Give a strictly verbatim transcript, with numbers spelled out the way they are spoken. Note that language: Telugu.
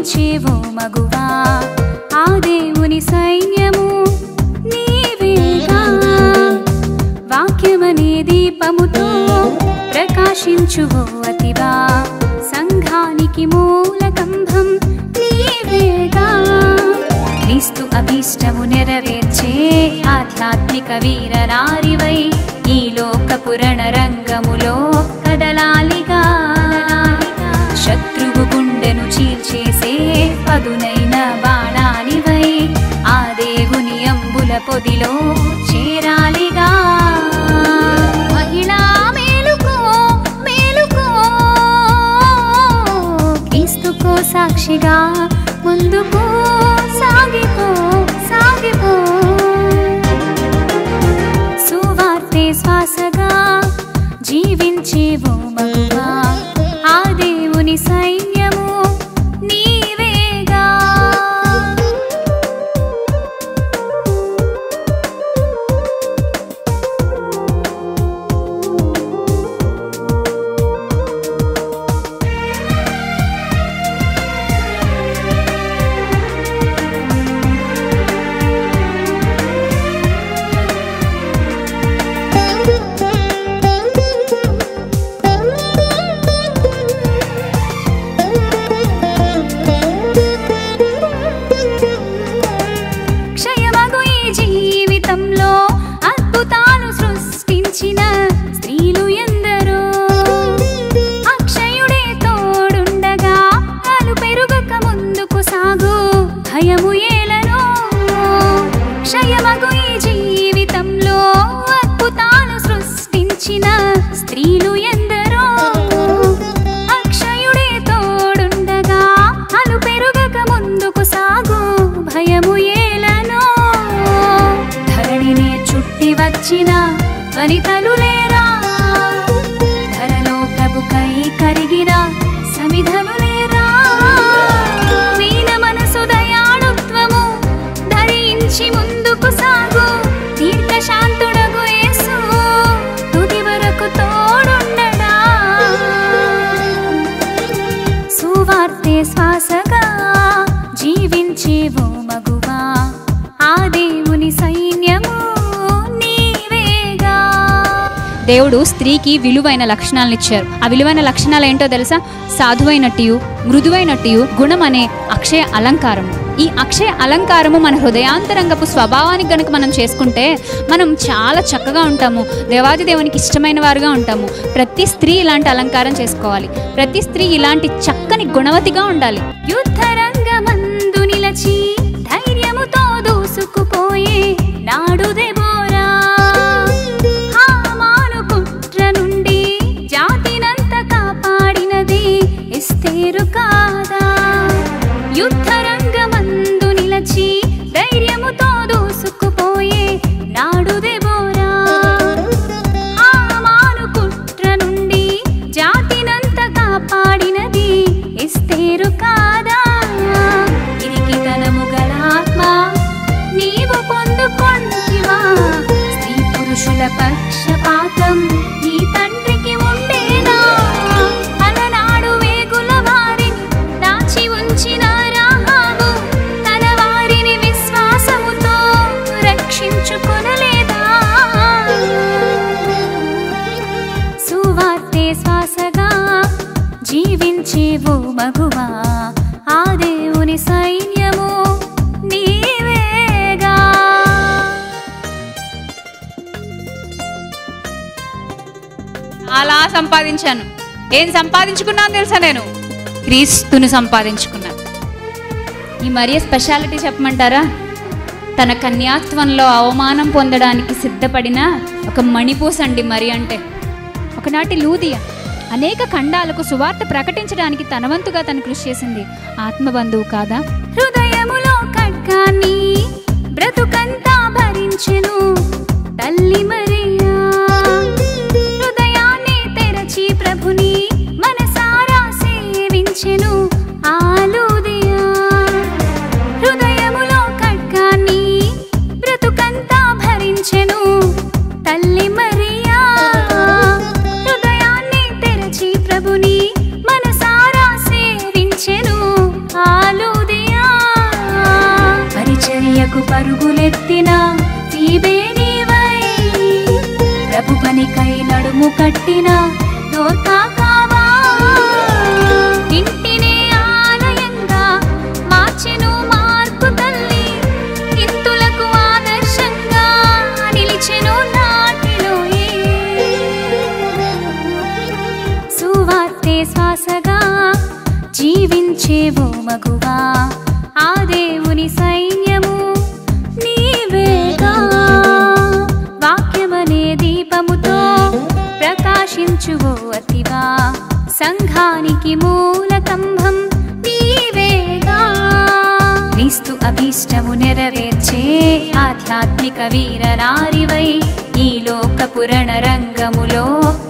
జీవించేవో మగువా ఆ దేవుని సైన్యము నీవేగా వాక్యమనే దీపముతో ప్రకాశించువో అతివా సంఘానికి మూల కంభం నీవేగా క్రీస్తు అభీష్టము నెరవేర్చే ఆధ్యాత్మిక వీరనారివై ఈ లోకపు రణరంగములో కదలాలిగా శత్రువు గుండెను చీల్చేసే పదునైన బాణానివై ఆ దేవుని అంబుల పొదిలో చేరాలిగా మహిళా మేలుకో మేలుకో క్రీస్తుకో సాక్షిగా ముందుకు సాగిపో సాగిపో సువార్తే శ్వాసగా జీవించేవో మగువా ఆ దేవుని సైన్యము నీవేగా స్త్రీలు ఎందరో అక్షయుడే తోడుండగా అలు పెరుగక ముందుకు సాగు భయము ఏలనో ధరణినే చుట్టి వచ్చిన వనితలు లేరా ధరలో ప్రభుకై కరిగిన సమిధలు లేరా వీణ మనసు దయాళుత్వము ధరించి ముందుకు సాగు దీర్ఘశాంతుడగు యేసు తుది వరకు తోడుండడా సువార్తే శ్వాసగా జీవించేవో మగువా ఆ దేవుని సైన్యము నీవేగా దేవుడు స్త్రీకి విలువైన లక్షణాలను ఇచ్చారు. ఆ విలువైన లక్షణాలు ఏంటో తెలుసా? సాధువైనట్టు, మృదువైనట్టు గుణం అనే అక్షయ అలంకారం. ఈ అక్షయ అలంకారము మన హృదయాంతరంగపు స్వభావానికి గనుక మనం చేసుకుంటే మనం చాలా చక్కగా ఉంటాము, దేవాది దేవునికి ఇష్టమైన వారుగా ఉంటాము. ప్రతి స్త్రీ ఇలాంటి అలంకారం చేసుకోవాలి. ప్రతి స్త్రీ ఇలాంటి చక్కని గుణవతిగా ఉండాలి. యుద్ధరంగమందు నిలచి ధైర్యముతో దూసుకుపోయే నాడు దెబోరా హామాను కుట్ర నుండి జాతినంత కాపాడినది ఎస్తేరు కాదా? యుద్ధరంగమందు నిలచి ధైర్యముతో దూసుకుపోయే నాడు దెబోరా హామాను కుట్ర నుండి జాతినంత కాపాడినది ఎస్తేరు కాదా? ఇరికితనము గల ఆత్మ నీవు పొందుకొంటివా? స్త్రీ పురుషుల పక్షపాతం నీ తండ్రికి ఉండేనా? అలనాడు వేగుల వారిని దాచి ఉంచిన రాహాబు తన వారిని విశ్వాసముతో రక్షించుకొనలేదా? సువార్తే శ్వాసగా జీవించేవో మగువా ఆ దేవుని సైన్యము నీవేగా. అలా సంపాదించాను. ఏం సంపాదించుకున్నాను తెలుసా? నేను క్రీస్తుని సంపాదించుకున్నాను. ఈ మరియ స్పెషాలిటీ చెప్పమంటారా? తన కన్యాత్వంలో అవమానం పొందడానికి సిద్ధపడిన ఒక మణిపూసండి మరి అంటే. ఒకనాటి లూదియా అనేక ఖండాలకు సువార్త ప్రకటించడానికి తనవంతుగా తను కృషి చేసింది. ఆత్మబంధువు కాదా? హృదయములో ఖడ్గాన్ని బ్రతుకంతా భరించెను తల్లి మరియా. హృదయాన్ని తెరచి ప్రభుని మనసారా సేవించెను ఆ లూదియా. హృదయములో ఖడ్గాన్ని బ్రతుకంతా భరించెను తల్లి మరియా. హృదయాన్ని తెరచి ప్రభుని మనసారా సేవించెను ఆ వెలుగులకు పరుగులెత్తిన దీవే నీవై, ప్రభు పనికై నడుము కట్టిన దోర్కా కావా. ఇంటినే ఆలయంగా మార్చెను మార్పు తల్లి, ఇంతులకు ఆదర్శంగా నిలిచెను నాటిలోయే. సువార్తే శ్వాసగా జీవించేవో మగువా, ఆ దేవుని సైన్యము నీవేగా. వాక్యమనే దీపముతో ప్రకాశించువో అతివా, సంఘానికి మూల కంభం నీవేగా. క్రీస్తు అభీష్టము నెరవేర్చే ఆధ్యాత్మిక వీరనారివై, ఈ లోక పురణ రంగములో